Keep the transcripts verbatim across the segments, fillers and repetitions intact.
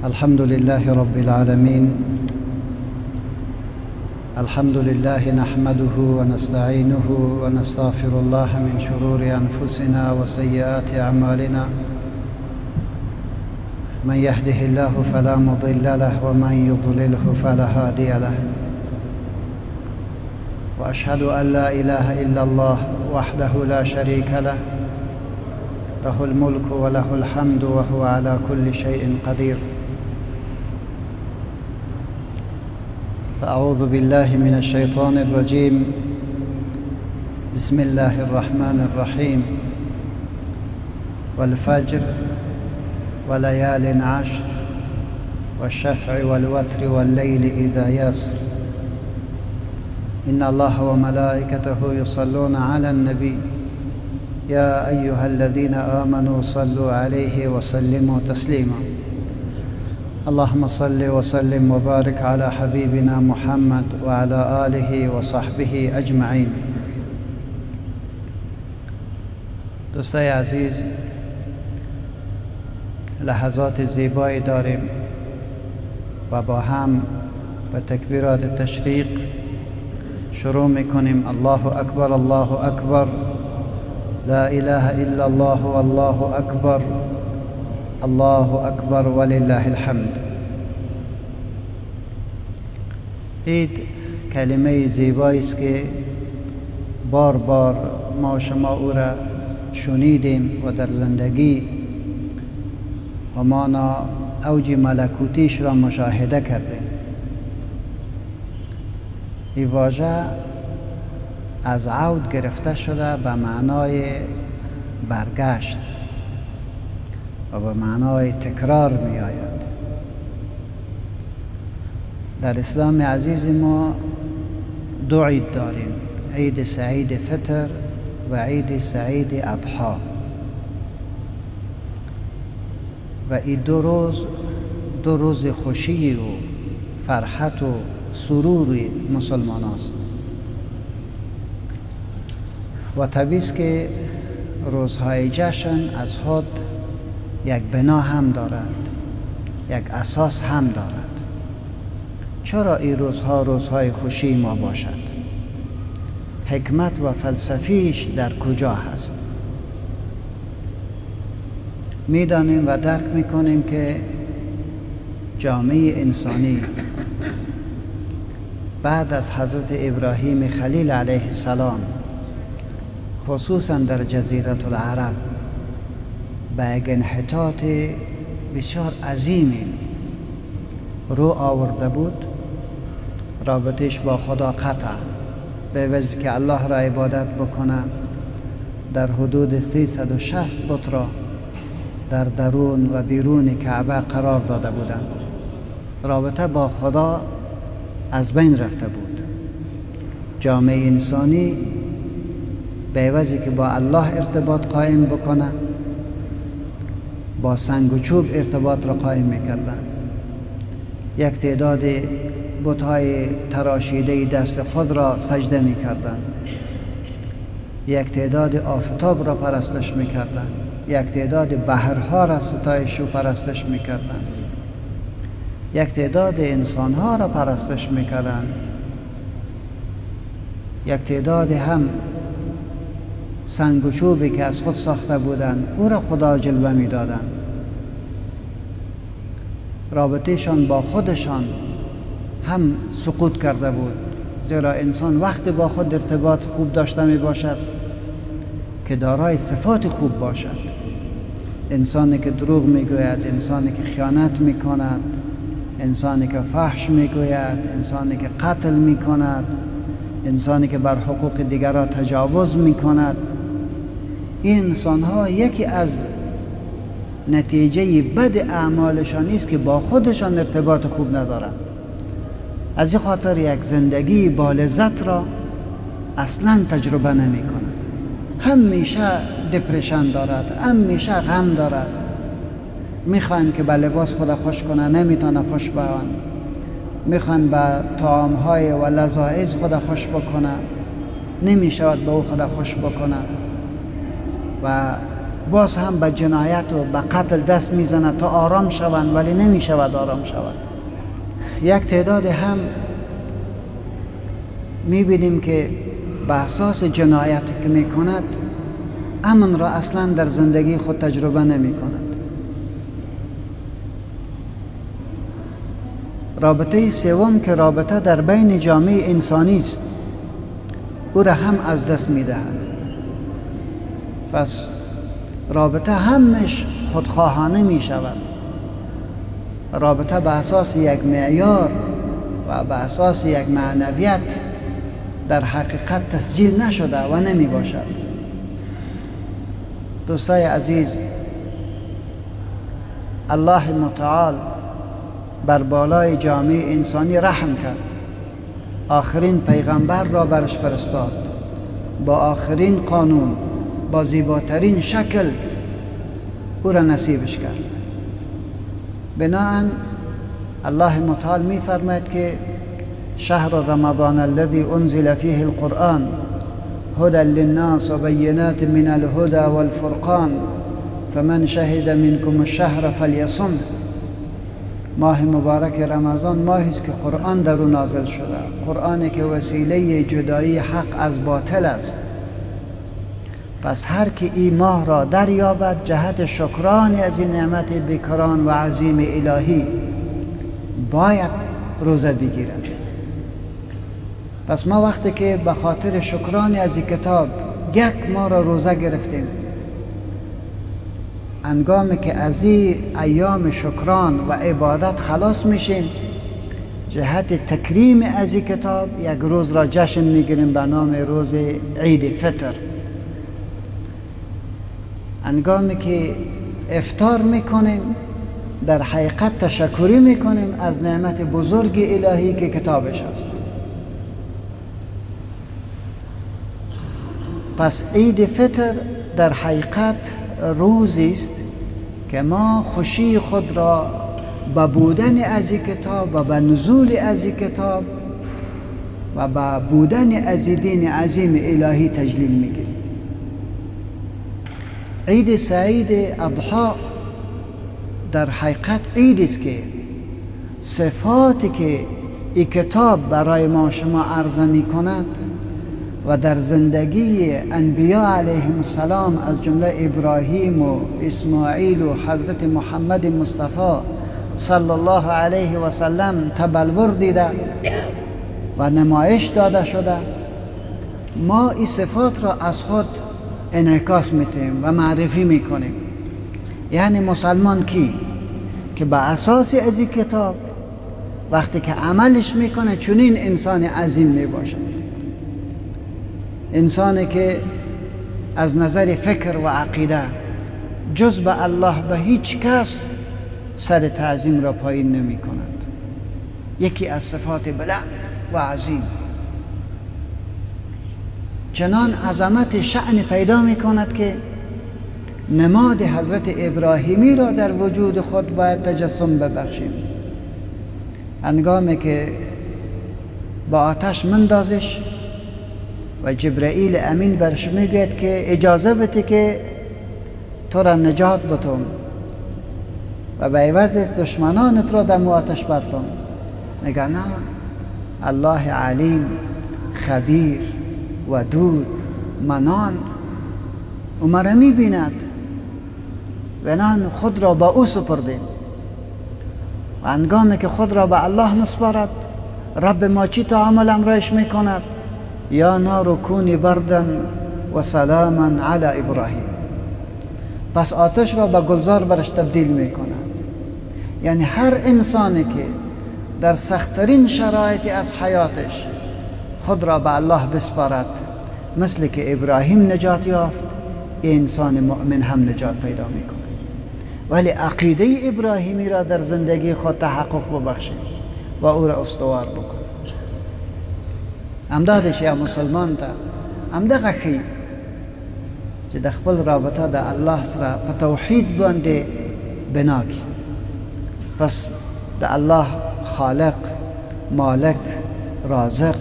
الحمد لله رب العالمين. الحمد لله نحمده ونستعينه ونستغفر الله من شرور أنفسنا وسيئات أعمالنا. من يهده الله فلا مضل له ومن يضلله فلا هادي له. وأشهد أن لا إله إلا الله وحده لا شريك له، له الملك وله الحمد وهو على كل شيء قدير. فأعوذ بالله من الشيطان الرجيم. بسم الله الرحمن الرحيم. والفجر وليال عشر والشفع والوتر والليل إذا يسر. إن الله وملائكته يصلون على النبي يا أيها الذين آمنوا صلوا عليه وسلموا تسليما. اللهم صل وسلم وبارك على حبيبنا محمد وعلى آله وصحبه أجمعين. دوستای عزیز، لحظات زیبایی داریم و با هم به تکبیرات تشریق شروع میکنیم. الله اکبر، الله اکبر، لا اله الا الله والله اکبر، الله اکبر ولله الحمد. عید کلمه زیبایی است که بار بار ما شما او را شنیدیم و در زندگی همانا اوج ملکوتیش را مشاهده کردیم. این واژه از عود گرفته شده به معنای برگشت و به معنای تکرار می آید. در اسلام عزیز ما دو عید داریم: عید سعید فطر و عید سعید اضحی. و این دو روز دو روز خوشی و فرحت و سرور مسلمان است. و طبیعی است که روزهای جشن از خود یک بنا هم دارد، یک اساس هم دارد. چرا این روزها روزهای خوشی ما باشد؟ حکمت و فلسفیش در کجا هست؟ میدانیم و درک میکنیم که جامعه انسانی بعد از حضرت ابراهیم خلیل علیه السلام، خصوصا در جزیره العرب، به یک انحطاط بسیار عظیمی رو آورده بود. رابطش با خدا قطع، به وجه که الله را عبادت بکنه در حدود سیصد و شصت بت را در درون و بیرون کعبه قرار داده بودند. رابطه با خدا از بین رفته بود. جامعه انسانی به عوضی که با الله ارتباط قائم بکنه، با سنگ و چوب ارتباط را قائم میکردن. یک تعداد بت‌های تراشیده دست خود را سجده میکردن، یک تعداد آفتاب را پرستش میکردن، یک تعداد بحرها را ستایش و پرستش میکردن، یک تعداد انسانها را پرستش میکردن، یک تعداد هم سنگ و چوبی که از خود ساخته بودند او را خدا جلوه میدادند. رابطهشان با خودشان هم سقوط کرده بود، زیرا انسان وقتی با خود ارتباط خوب داشته می باشد که دارای صفات خوب باشد. انسانی که دروغ می گوید، انسانی که خیانت می کند، انسانی که فحش می گوید، انسانی که قتل می کند، انسانی که بر حقوق دیگران تجاوز می کند، این انسان ها یکی از نتیجه بد اعمالشان است که با خودشان ارتباط خوب ندارند. از این خاطر یک زندگی با لذت را اصلا تجربه نمی کند. همیشه دپرشن دارد، همیشه غم دارد. میخوان که به لباس خود خوش کنه، نمیتونه خوش بوان. میخوان به طعامهای و لذائذ خود خوش بکنه، نمیشود به او خود خوش بکنه. و باز هم به جنایت و به قتل دست میزنه تا آرام شوند، ولی نمی شود آرام شود. یک تعداد هم میبینیم که به اساس جنایت که میکند امن را اصلا در زندگی خود تجربه نمی کند. رابطه سوم که رابطه در بین جامعه انسانی است، او را هم از دست می دهد. پس رابطه همش خودخواهانه می شود. رابطه به اساس یک معیار و به اساس یک معنویت در حقیقت تسجیل نشده و نمی باشد. دوستای عزیز، الله متعال بر بالای جامعه انسانی رحم کرد، آخرین پیغمبر را برش فرستاد، با آخرین قانون، با زیباترین شکل او را نصیبش کرد. بناهن الله متعال می فرماید که شهر رمضان الذي انزل فيه القرآن هدى للناس و بینات من الهدى والفرقان فمن شهد منكم الشهر فلیصم. ماه مبارک رمضان ماهی است که قرآن در او نازل شده، قرآنی که وسیله جدایی حق از باطل است. پس هر که این ماه را دریابد جهت شکران از این نعمت بیکران و عظیم الهی باید روزه بگیرد. پس ما وقتی که به خاطر شکران از این کتاب یک ماه را روزه گرفتیم، انگامی که از این ایام شکران و عبادت خلاص میشیم، جهت تکریم از این کتاب یک روز را جشن میگیریم به نام روز عید فطر. انگامی که افطار میکنیم در حقیقت تشکری میکنیم از نعمت بزرگ الهی که کتابش است. پس عید فطر در حقیقت روزی است که ما خوشی خود را به بودن از این کتاب و به نزول از این کتاب و به بودن از دین عظیم الهی تجلیل میگیریم. عید سعید اضحی در حقیقت عید است که صفاتی که این کتاب برای ما شما عرضه می کند و در زندگی انبیاء علیهم السلام از جمله ابراهیم و اسماعیل و حضرت محمد مصطفی صلی الله علیه و سلم تبلور دیده و نمایش داده شده، ما این صفات را از خود انعکاس میتیم و معرفی میکنیم. یعنی مسلمان کی که به اساس از این کتاب وقتی که عملش میکنه چنین انسان عظیم میباشد، انسانی که از نظر فکر و عقیده جز به الله به هیچ کس سر تعظیم را پایین نمی کند. یکی از صفات بلند و عظیم، چنان عظمت شأن پیدا می کند که نماد حضرت ابراهیمی را در وجود خود باید تجسم ببخشیم. هنگامی که با آتش مندازش و جبرائیل امین برش میگوید که اجازه بده که تو را نجات بتم و به عوض دشمنانت را در آتش برتم، میگه نه، الله علیم خبیر ودود منان او مرا میبیند و نان خود را با او سپردیم. و هنگامی که خود را به الله مسپارد، رب ما چی تعامل امرایش میکند؟ یا نار کونی بردن و سلاما علی ابراهیم. پس آتش را به گلزار برش تبدیل میکند. یعنی هر انسانی که در سختترین شرایط از حیاتش خود را به الله بسپارد، مثل که ابراهیم نجات یافت، انسان مؤمن هم نجات پیدا میکنه. ولی عقیده ابراهیمی را در زندگی خود تحقق ببخشید و او را استوار بکن. امدادش یا مسلمان تا امدغه خی چې د خپل رابطه د الله سره په توحید باندې بنا کی. پس د الله خالق، مالک، رازق،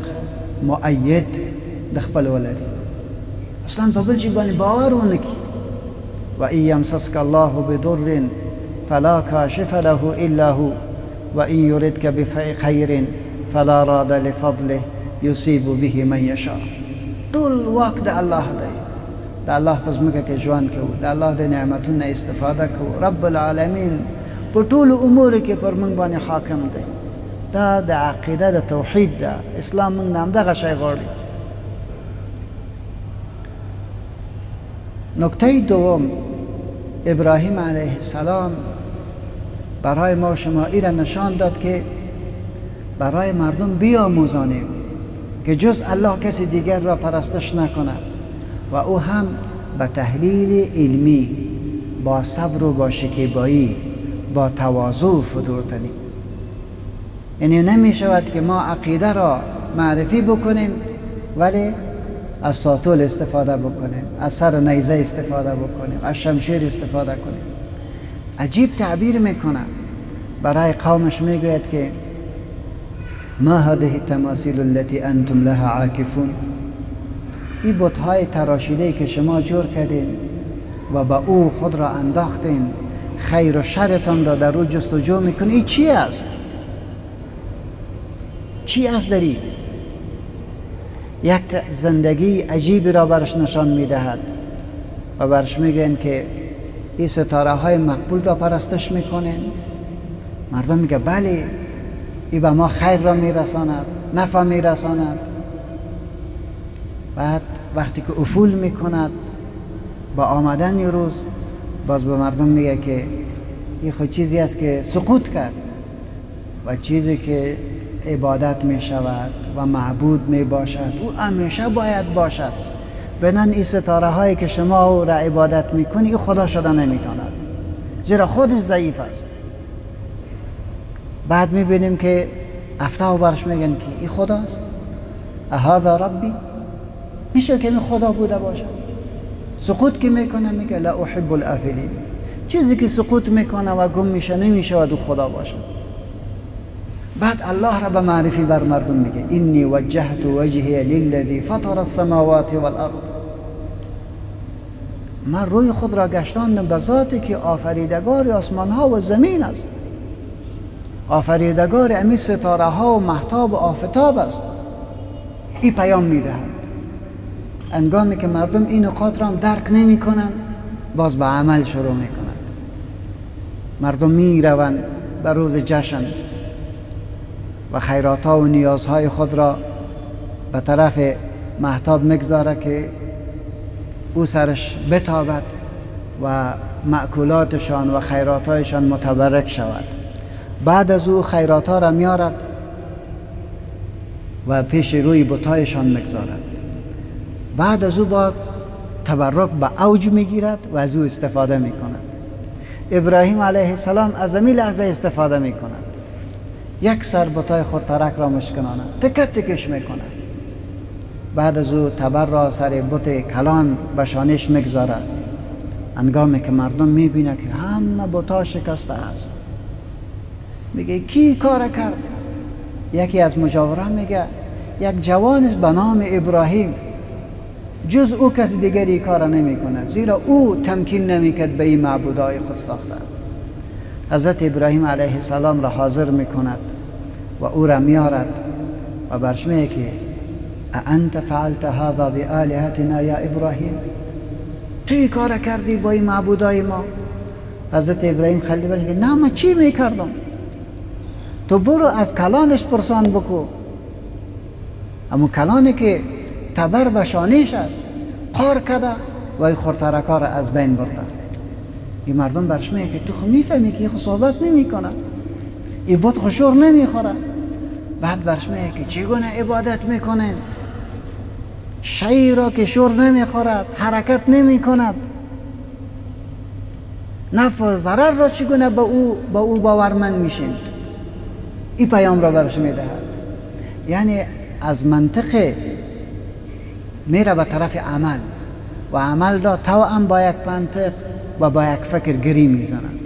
مؤید د خپل ولري، اصلا په بل شي باندې باور ونه کی و این یمسسک الله بدر فلا کاشف له الا هو و این یردک بخیر فلا راد لفضله یصیب به من یشاء. طول وقت الله دی د الله پس مکه کې ژوند کوو، د الله د نعمتونو استفاده کوو. رب العالمین په ټولو امور کې پر موږ باندې حاکم دی. دا د عقیده د توحید ده. اسلام موږ نه همدغه شی غواړي. نکته دوم، ابراهیم علیه السلام برای ما شما این را نشان داد که برای مردم بیاموزانیم که جز الله کسی دیگر را پرستش نکنه و او هم به تحلیل علمی با صبر و با شکیبایی با تواضع فدورتنی. یعنی نمی شود که ما عقیده را معرفی بکنیم ولی از ساطول استفاده بکنیم، از سر نیزه استفاده بکنیم، از شمشیر استفاده کنیم. عجیب تعبیر میکنه. برای قومش میگوید که ما هذه التماثيل التي انتم لها عاکفون. این بت‌های تراشیده که شما جور کردین و با او خود را انداختین، خیر و شرتان را در او جستجو میکنین، این چی است؟ چی است داری؟ یک زندگی عجیبی را برش نشان میدهد و برش میگن که این ستاره های مقبول را پرستش میکنین. مردم میگه بله، این به ما خیر را میرساند، نفع میرساند. بعد وقتی که افول میکند با آمدن روز، باز به مردم میگه که این خود چیزی است که سقوط کرد و چیزی که عبادت می شود و معبود می باشد او همیشه باید باشد. بنان این ستاره هایی که شما او را عبادت می کنی، این خدا شده نمیتواند، زیرا خودش ضعیف است. بعد می بینیم که افتاو برش میگن که این خداست. اهذا ربی، میشه که این خدا بوده باشد. سقوط که میکنه میگه لا احب الافلین. چیزی که سقوط میکنه و گم میشه نمیشه و دو خدا باشد. بعد الله را به معرفی بر مردم میگه اینی وجهت وجهی للذی فطر السماوات والارض. من روی خود را گشتاندم به ذاتی که آفریدگار آسمان ها و زمین است، آفریدگار امی ستاره ها و مهتاب و آفتاب است. این پیام میدهد. انگامی که مردم این نکات را هم درک نمی کنند، باز به عمل شروع می کنند. مردم می روند به روز جشن و خیراتها و نیازهای خود را به طرف مهتاب میگذاره که او سرش بتابد و مأکولاتشان و خیراتهایشان متبرک شود. بعد از او خیراتها را میارد و پیش روی بتایشان میگذارد. بعد از او با تبرک به اوج میگیرد و از او استفاده میکند. ابراهیم علیه السلام از این لحظه استفاده میکند. یک سر بتای خورترک را مشکنانه تکت تکش میکنه. بعد از او تبر را سر بت کلان به شانش میگذاره. انگامی که مردم میبینه که همه بتا شکسته است، میگه کی کار کرد؟ یکی از مجاوران میگه یک جوان است به نام ابراهیم، جز او کسی دیگری کار نمی کند، زیرا او تمکین نمی کرد به این معبودای خود ساخته. حضرت ابراهیم علیه السلام را حاضر می کند و او را می آرد و برش میگه که انت فعلت هذا بآلهتنا یا ابراهیم، توی کار کردی با این معبودای ما؟ حضرت ابراهیم خلیل برش میگه نه، من چی می کردم؟ تو برو از کلانش پرسان بکو. اما کلانی که تبر به شانش است قار کده و این خورترکا را از بین برده. این مردم برش میگه که تو خود میفهمی که این خود صحبت نمی کنه، این بت خشور نمی خوره. بعد برش میگه که چگونه عبادت میکنین شیء را که شور نمی خورد، حرکت نمی کند، نفع و ضرر را چگونه با او با او باورمند میشین؟ این پیام را برش میدهد. یعنی از منطق میره به طرف عمل و عمل را توأم با یک منطق و با یک فکر گری میزند.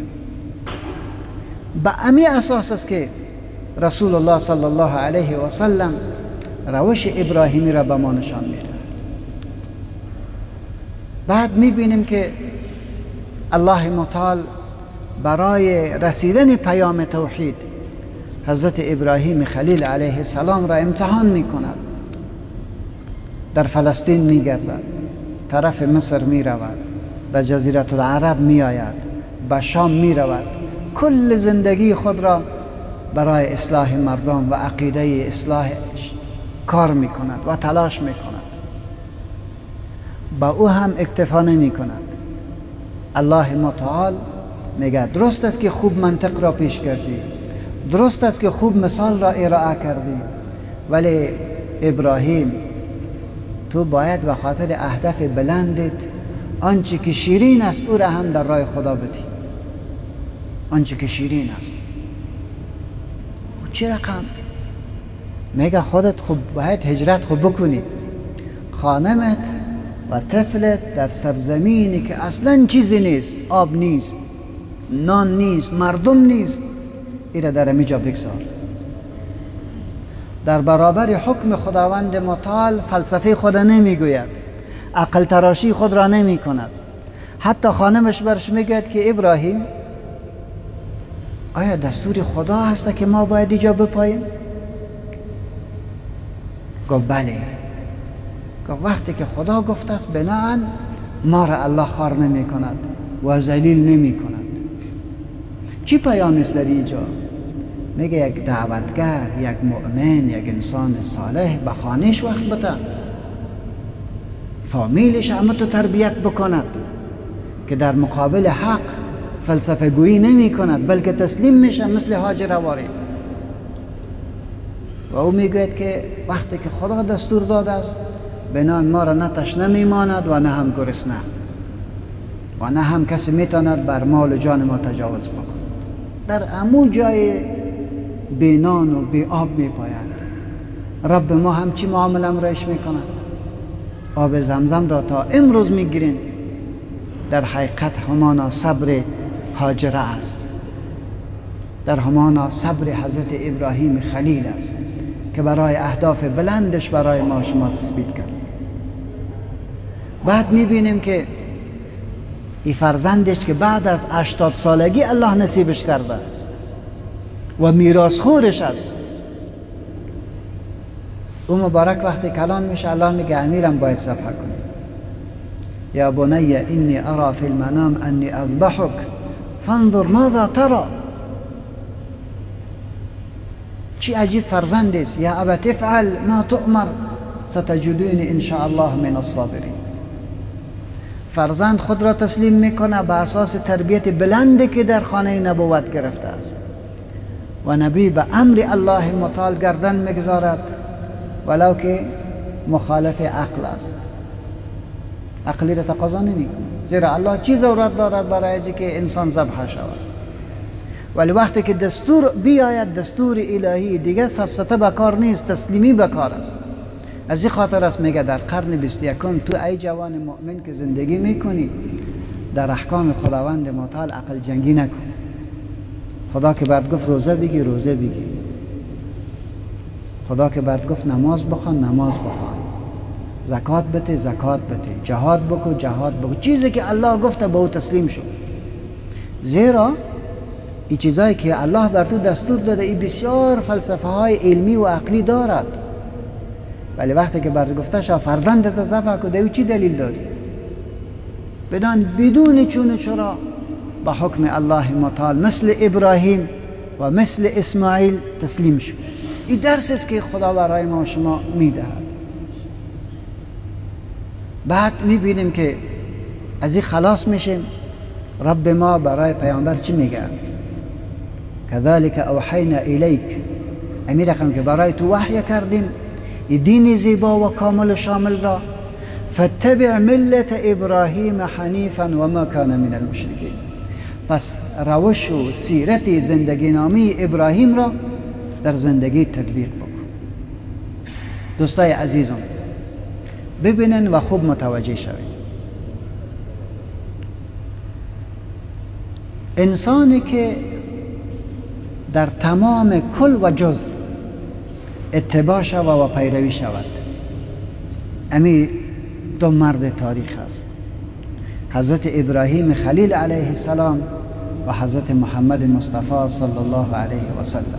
به امی اساس است که رسول الله صلی الله علیه و سلم روش ابراهیمی را به ما نشان میدهد. بعد میبینیم که الله متعال برای رسیدن پیام توحید حضرت ابراهیم خلیل علیه السلام را امتحان می کند. در فلسطین می گردد، طرف مصر می رود، به جزیره العرب می آید، به شام می رود. کل زندگی خود را برای اصلاح مردم و عقیده اصلاحش کار می کند و تلاش می کند. با او هم اکتفا نمی کند. الله متعال میگه درست است که خوب منطق را پیش کردی، درست است که خوب مثال را ارائه کردی، ولی ابراهیم تو باید به خاطر اهداف بلندت آنچه که شیرین است او را هم در راه خدا بدی. آنچه که شیرین است و چه رقم؟ میگه خودت خوب باید هجرت خوب بکنی، خانمت و طفلت در سرزمینی که اصلا چیزی نیست، آب نیست، نان نیست، مردم نیست، ایره در امیجا بگذار. در برابر حکم خداوند متعال فلسفه خود نمیگوید، عقل تراشی خود را نمی کند. حتی خانمش برش میگوید که ابراهیم آیا دستور خدا هست که ما باید اینجا بپاییم؟ گفت بله. گفت وقتی که خدا گفته است بناهن ما را الله خار نمی کند و ذلیل نمی کند. چی پیام است در اینجا؟ میگه یک دعوتگر، یک مؤمن، یک انسان صالح به خانهش وقت بده، فامیلش همه تو تربیت بکند که در مقابل حق فلسفه گویی نمی کند بلکه تسلیم میشه مثل هاجر واری. و او میگوید که وقتی که خدا دستور داده است بنان ما را نه تشنه میماند و نه هم گرسنه و نه هم کسی میتواند بر مال و جان ما تجاوز بکند. در امو جای بی نان و بی آب میپاید. رب ما هم چی معامله امرایش میکند؟ آب زمزم را تا امروز میگیرین. در حقیقت همانا صبر هاجره است، در همانا صبر حضرت ابراهیم خلیل است که برای اهداف بلندش برای ما شما تثبیت کرد. بعد میبینیم که این فرزندش که بعد از هشتاد سالگی الله نصیبش کرده و میراث خورش است، او مبارک وقتی کلان میشه الله میگه امیرم باید ذبح کنی. یا بنی انی ارى فی المنام انی اذبحک فانظر ماذا ترى. چی عجیب فرزند است. یا ابت افعل ما تؤمر ستجدونی ان شاء الله من الصابرین. فرزند خود را تسلیم میکنه به اساس تربیت بلندی که در خانه نبوت گرفته است و نبی به امر الله متعال گردن میگذارد ولو که مخالف عقل است. عقلی را تقاضا نمیکنه زیرا الله چیز ضرورت دارد برای اینکه که انسان ذبح شود. ولی وقتی که دستور بیاید، دستور الهی دیگه سفسطه بکار نیست، تسلیمی بکار است. از این خاطر است میگه در قرن بیست و یکم تو ای جوان مؤمن که زندگی میکنی در احکام خداوند متعال عقل جنگی نکن. خدا که برات گفت روزه بگی روزه بگی، خدا که برات گفت نماز بخوان نماز بخوان، زکات بده زکات بده، جهاد بکو جهاد بکو. چیزی که الله گفته به او تسلیم شو. زیرا این چیزایی که الله بر تو دستور داده این بسیار فلسفه های علمی و عقلی دارد، ولی وقتی که بر گفته شو فرزندت ذبح کن، دیو چی دلیل داری؟ بدان بدون چون چرا به حکم الله متعال مثل ابراهیم و مثل اسماعیل تسلیم شو. این درس است که خدا برای ما شما میدهد. بعد میبینیم که از این خلاص میشیم. رب ما برای پیامبر چی میگه؟ كذلك اوحینا الیک، امیر رقم که برای تو وحی کردیم دین زیبا و کامل و شامل را. فاتبع ملت ابراهیم حنیفا و ما کان من المشرکین. پس روش و سیرت زندگی نامی ابراهیم را در زندگی تطبیق بکن. دوستای عزیزم ببینن و خوب متوجه شوید. انسانی که در تمام کل و جز اتباع شود و پیروی شود، امی دو مرد تاریخ است. حضرت ابراهیم خلیل علیه السلام و حضرت محمد مصطفی صلی الله علیه و سلم.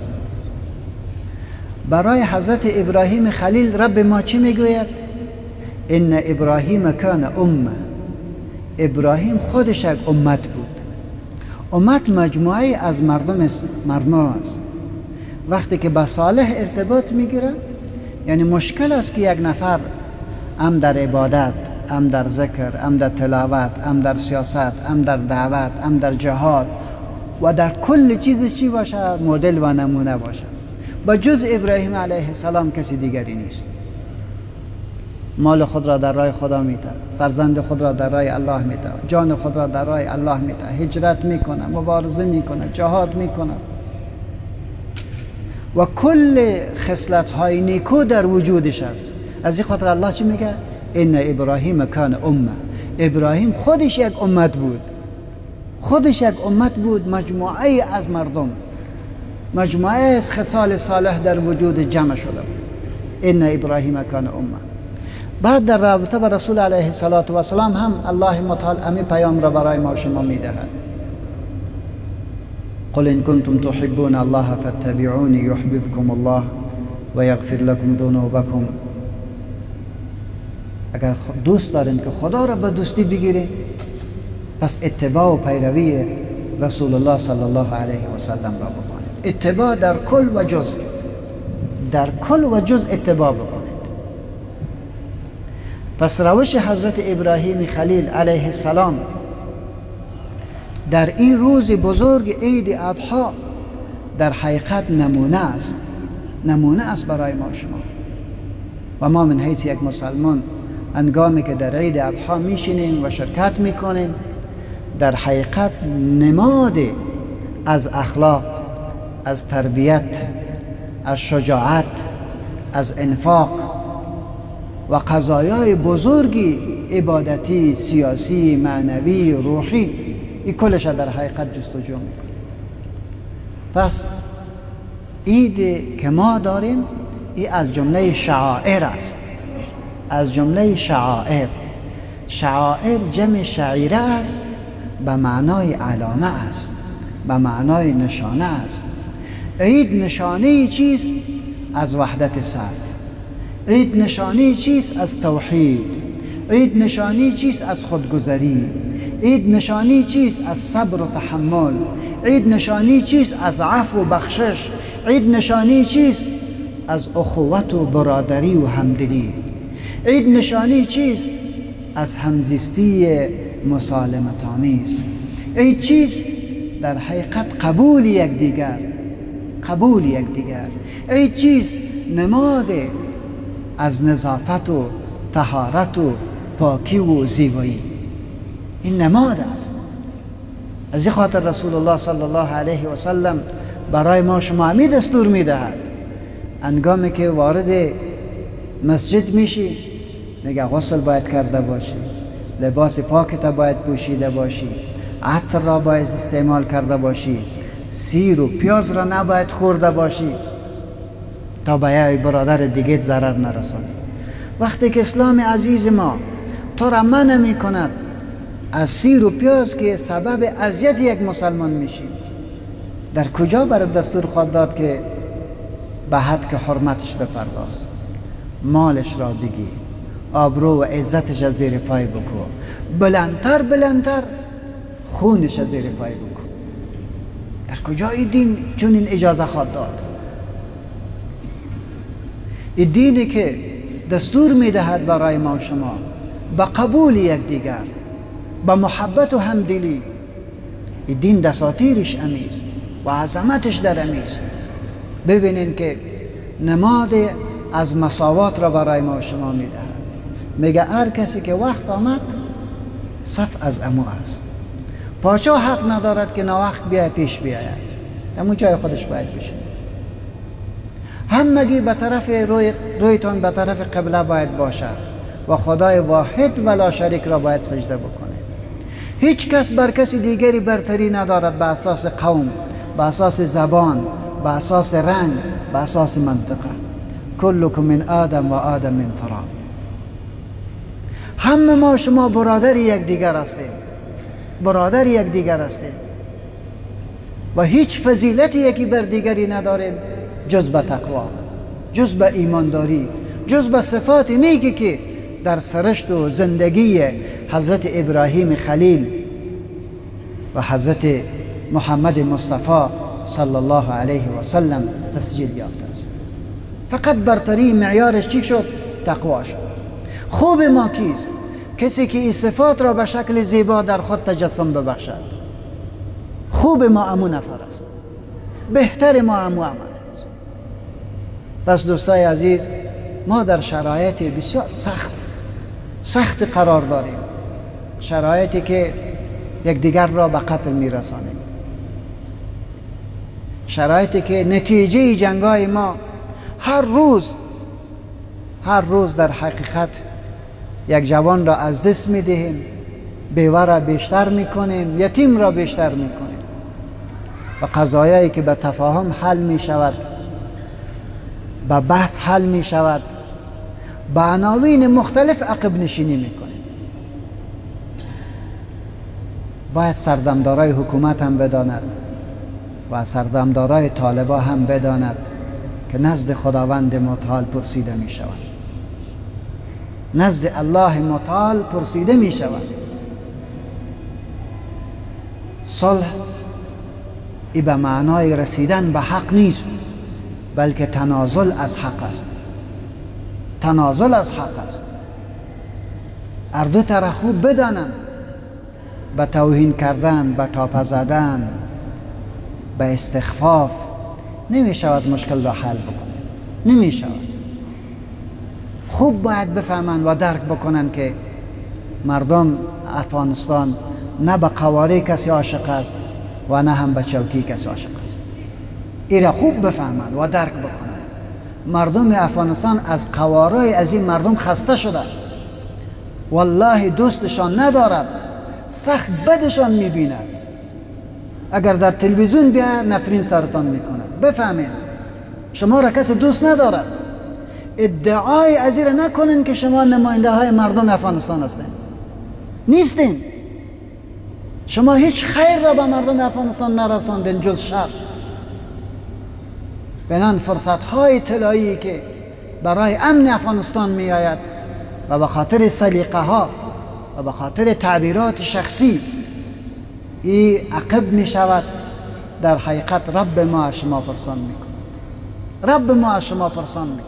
برای حضرت ابراهیم خلیل رب ما چی میگوید؟ ان ابراهیم کان امه. ابراهیم خودش یک امت بود. امت مجموعه از مردم مردم است. وقتی که با صالح ارتباط میگیره، یعنی مشکل است که یک نفر هم در عبادت، هم در ذکر، هم در تلاوت، هم در سیاست، هم در دعوت، هم در جهاد و در کل چیز چی باشه؟ مدل و نمونه باشه. با جز ابراهیم علیه السلام کسی دیگری نیست. مال خود را در راه خدا میده، فرزند خود را در راه الله میده، جان خود را در راه الله میده، هجرت میکنه، مبارزه میکنه، جهاد میکنه و کل خصلت های نیکو در وجودش است. از این خاطر الله چی میگه؟ ان ابراهیم کان امه. ابراهیم خودش یک امت بود، خودش یک امت بود، مجموعه از مردم، مجموعه از خصال صالح در وجود جمع شده بود. ان ابراهیم کان امه. بعد در رابطه با رسول علیه السلام هم الله متعال امی پیام را برای ما شما میدهد. قل ان کنتم تحبون الله فاتبعوني يحببكم الله ويغفر لكم ذنوبكم. اگر دوست دارین که خدا را به دوستی بگیرید، پس اتباع و پیروی رسول الله صلی الله علیه و سلم را بکنید. اتباع در کل و جز، در کل و جز اتباع بکنید. پس روش حضرت ابراهیم خلیل علیه السلام در این روز بزرگ عید اضحی در حقیقت نمونه است، نمونه است برای ما شما. و ما من حیث یک مسلمان هنگامی که در عید اضحی میشینیم و شرکت میکنیم، در حقیقت نماد از اخلاق، از تربیت، از شجاعت، از انفاق و قضایای بزرگی عبادتی، سیاسی، معنوی، روحی، این کلش در حقیقت جستجو میکنه. پس عید که ما داریم این از جمله شعائر است، از جمله شعائر. شعائر جمع شعیره است، به معنای علامه است، به معنای نشانه است. عید نشانه چیست؟ از وحدت صف. عید نشانه چیست؟ از توحید. عید نشانه چیست؟ از خودگذری. عید نشانه چیست؟ از صبر و تحمل. عید نشانه چیست؟ از عفو و بخشش. عید نشانه چیست؟ از اخوت و برادری و همدلی. عید نشانه چیست؟ از همزیستی مسالمت آمیز. عید چیست؟ در حقیقت قبول یکدیگر، قبول یکدیگر. عید چیست؟ نماد از نظافت و طهارت و پاکی و زیبایی. این نماد است. از این خاطر رسول الله صلی الله علیه و سلم برای ما شما همی دستور میدهد هنگامی که وارد مسجد میشی میگه غسل باید کرده باشی، لباس پاکت باید پوشیده باشی، عطر را باید استعمال کرده باشی، سیر و پیاز را نباید خورده باشی تا به برادر دیگه ضرر نرسانی. وقتی که اسلام عزیز ما تو را منع می کند از سیر و پیاز که سبب اذیت یک مسلمان میشی، در کجا برای دستور خود داد که به حد که حرمتش بپرداز، مالش را بگی، آبرو و عزتش از زیر پای بکو، بلندتر بلندتر خونش از زیر پای بکو. در کجا این دین چون این اجازه خود داد؟ این دینی که دستور میدهد برای ما و شما با قبول یکدیگر، با محبت و همدلی. این دین دساتیرش امیست و عظمتش در امیست. ببینین که نماد از مساوات را برای ما و شما میدهد. میگه هر کسی که وقت آمد صف از امو است. پادشاه حق ندارد که ناوقت بیاید پیش بیاید، امو جای خودش باید بشه. همگی به طرف روی رویتان به طرف قبله باید باشد و خدای واحد و لا شریک را باید سجده بکنه. هیچ کس بر کسی دیگری برتری ندارد به اساس قوم، به اساس زبان، به اساس رنگ، به اساس منطقه. کلکم من آدم و آدم من تراب. همه ما شما برادر یک دیگر هستیم، برادر یک دیگر هستیم و هیچ فضیلتی یکی بر دیگری نداریم جز به تقوا، جز به ایمانداری، جز به صفات نیکی که در سرشت و زندگی حضرت ابراهیم خلیل و حضرت محمد مصطفی صلی الله علیه و سلم تسجیل یافته است. فقط برتری معیارش چی شد؟ تقوا شد. خوب ما کیست؟ کسی که این صفات را به شکل زیبا در خود تجسم ببخشد. خوب ما امو نفر است، بهتر ما امو عمل است. پس دوستای عزیز، ما در شرایط بسیار سخت سخت قرار داریم، شرایطی که یکدیگر را به قتل میرسانیم، شرایطی که نتیجه جنگای ما هر روز هر روز در حقیقت یک جوان را از دست میدهیم، بیوه را بیشتر میکنیم، یتیم را بیشتر میکنیم و قضایایی که به تفاهم حل میشود، به بحث حل میشود، به عناوین مختلف عقب نشینی میکنیم. باید سردمدارای حکومت هم بداند و سردمدارای طالبا هم بداند که نزد خداوند متعال پرسیده می شود، نزد الله متعال پرسیده می شود. صلح ای به معنای رسیدن به حق نیست، بلکه تنازل از حق است. تنازل از حق است. هر دو طرف خوب بدانند به توهین کردن، به تاپه زدن، به استخفاف نمی شود مشکل را حل بکنه، نمی شود. خوب باید بفهمند و درک بکنند که مردم افغانستان نه به قواره کسی عاشق است و نه هم به چوکی کسی عاشق است. این را خوب بفهمند و درک بکنند. مردم افغانستان از قواره از این مردم خسته شده، والله دوستشان ندارد، سخت بدشان میبیند. اگر در تلویزیون بیا نفرین سرطان میکنه. بفهمین شما را کسی دوست ندارد. ادعای از این نکنین که شما نماینده های مردم افغانستان هستین. نیستین. شما هیچ خیر را به مردم افغانستان نرساندین جز شر. بنان فرصت های طلایی که برای امن افغانستان می آید و به خاطر سلیقه ها و به خاطر تعبیرات شخصی ای عقب می شود، در حقیقت رب ما شما پرسان می کند. رب ما شما پرسان می کند.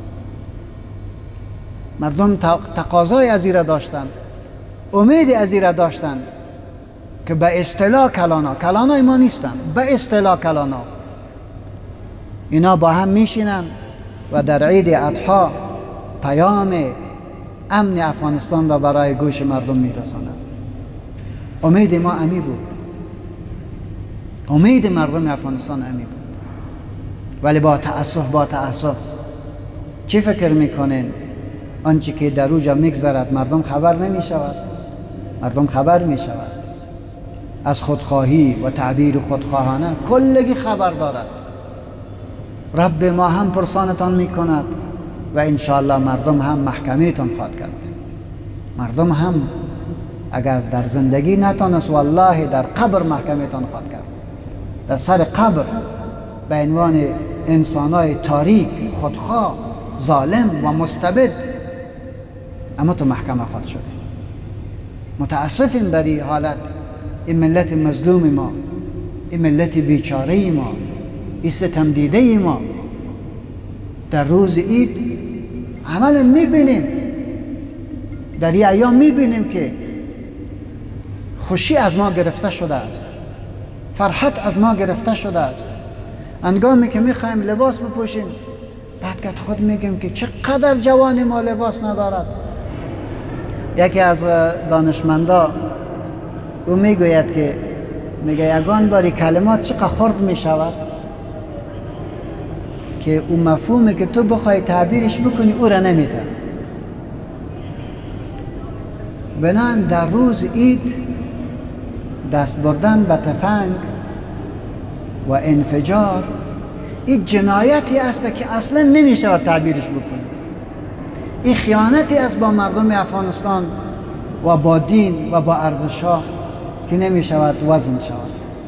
مردم تقاضای از ایره داشتن، امید از ایره داشتن که به اصطلاح کلانا، کلانا ما نیستن، به اصطلاح کلانا اینا با هم میشینن و در عید اضحی پیام امن افغانستان را برای گوش مردم میرسانند. امید ما امی بود، امید مردم افغانستان امی بود. ولی با تأسف با تأسف چی فکر میکنین؟ آنچه که در اوجا میگذرد مردم خبر نمی شود. مردم خبر می شود از خودخواهی و تعبیر خودخواهانه کلگی خبر دارد. رب ما هم پرسانتان می کند و انشاءالله مردم هم محکمیتان خواهد کرد. مردم هم اگر در زندگی نتانست والله در قبر محکمیتان خواهد کرد. در سر قبر به عنوان انسانای تاریک، خودخواه، ظالم و مستبد اما تو محکمه خواهد شد. متاسفیم بر این حالت. این ملت مظلوم ما، این ملت بیچاره ما، این ستم دیده ما در روز عید عملا میبینیم، در این ایام میبینیم که خوشی از ما گرفته شده است، فرحت از ما گرفته شده است. انگامی که میخوایم لباس بپوشیم بعد که خود میگیم که چقدر جوان ما لباس ندارد. یکی از دانشمندا او میگوید که میگه یگان باری کلمات چقدر خرد میشود که اون مفهومی که تو بخوای تعبیرش بکنی او را نمیده. بنان در روز عید دست بردن به تفنگ و انفجار این جنایتی است که اصلا نمیشود تعبیرش بکنی. این خیانتی است با مردم افغانستان و با دین و با ارزش‌ها که نمی شود وزن شود.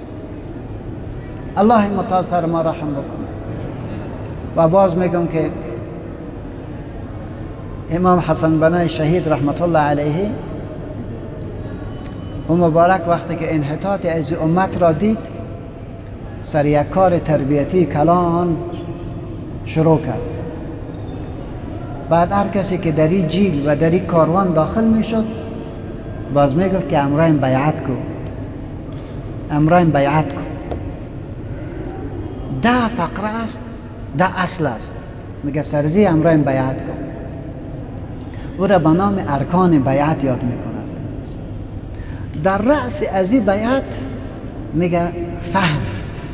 الله متعال سر ما رحم بکنه. و باز میگم که امام حسن بنای شهید رحمت الله علیه و مبارک وقتی که انحطاط از امت را دید، سر یک کار تربیتی کلان شروع کرد. بعد هر کسی که در این جیل و در این کاروان داخل می شد باز می گفت که امراین بیعت کو، امراین بیعت کو. ده فقره است، ده اصل است. میگه سرزی امراین بیعت کو. او را به نام ارکان بیعت یاد می کند. در رأس از این بیعت میگه فهم.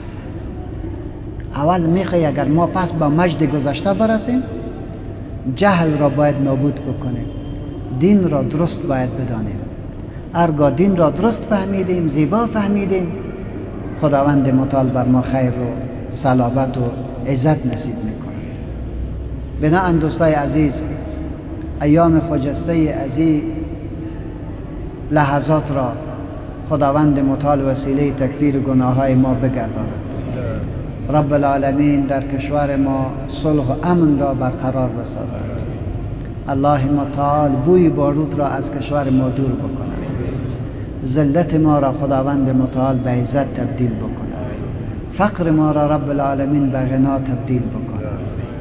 اول میخوای اگر ما پس با مجد گذشته برسیم، جهل را باید نابود بکنیم، دین را درست باید بدانیم. هرگاه دین را درست فهمیدیم، زیبا فهمیدیم، خداوند متعال بر ما خیر و صلابت و عزت نصیب میکند. بنابراین دوستای عزیز، ایام خجسته از این لحظات را خداوند متعال وسیله تکفیر گناههای ما بگرداند. رب العالمین در کشور ما صلح و امن را برقرار بسازد. الله متعال بوی باروت را از کشور ما دور بکند. ذلت ما را خداوند متعال به عزت تبدیل بکند. فقر ما را رب العالمین به غنا تبدیل بکند.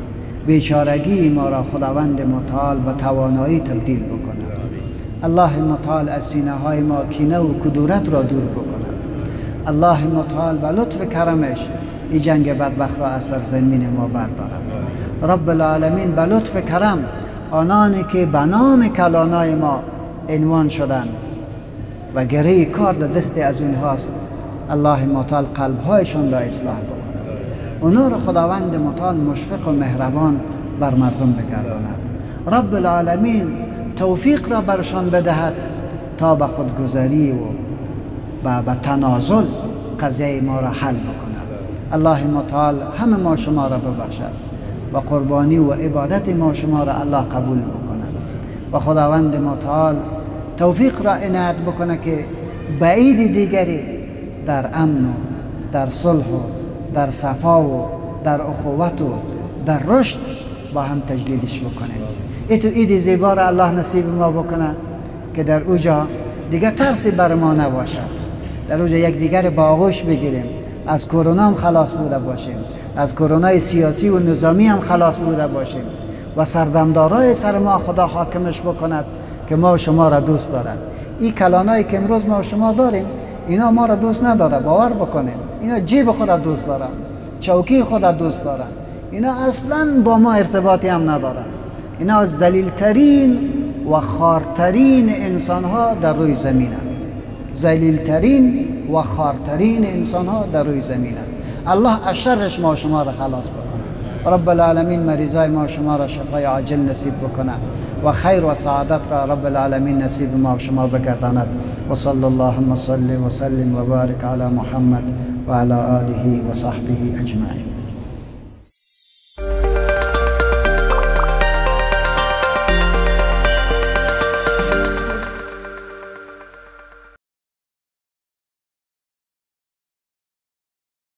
بیچارگی ما را خداوند متعال به توانایی تبدیل بکند. الله متعال از سینه های ما کینه و کدورت را دور بکند. الله متعال به لطف کرمش این جنگ بدبخت را از سرزمین ما بردارد. رب العالمین به لطف کرم آنانی که به نام کلانای ما عنوان شدند و گره کار در دست از اونهاست، الله متعال قلبهایشان را اصلاح بکند. اونا را خداوند متعال مشفق و مهربان بر مردم بگرداند. رب العالمین توفیق را برشان بدهد تا به خودگذری و به تنازل قضیه ما را حل بکند. الله متعال همه ما شما را ببخشد و قربانی و عبادت ما شما را الله قبول بکند و خداوند متعال توفیق را عنایت بکنه که به عید دیگری در امن و در صلح و در صفا و در اخوت و در رشد با هم تجلیلش بکنیم. ای تو عید زیبا را الله نصیب ما بکنه که در اوجا دیگه ترسی بر ما نباشد، در اوجا یک دیگر با آغوش بگیریم، از کرونا هم خلاص بوده باشیم، از کرونا سیاسی و نظامی هم خلاص بوده باشیم و سردمدارای سر ما خدا حاکمش بکند که ما و شما را دوست دارد. این کلانایی که امروز ما و شما داریم اینا ما را دوست نداره، باور بکنیم. اینا جیب خود دوست دارن، چوکی خود دوست دارن، اینا اصلا با ما ارتباطی هم ندارن. اینا از ذلیلترین و خارترین انسان ها در روی زمین هستند. ذلیلترین و خارترین انسان ها در روی زمین هستند. الله از شرش ما و شما را خلاص بکنه. رب العالمین مریضای ما و شما را شفای عاجل نصیب بکنه و خیر و سعادت را رب العالمین نصیب ما و شما بگرداند. و صلی اللهم صل و سلم و بارک علی محمد و علی آله و صحبه اجمعین.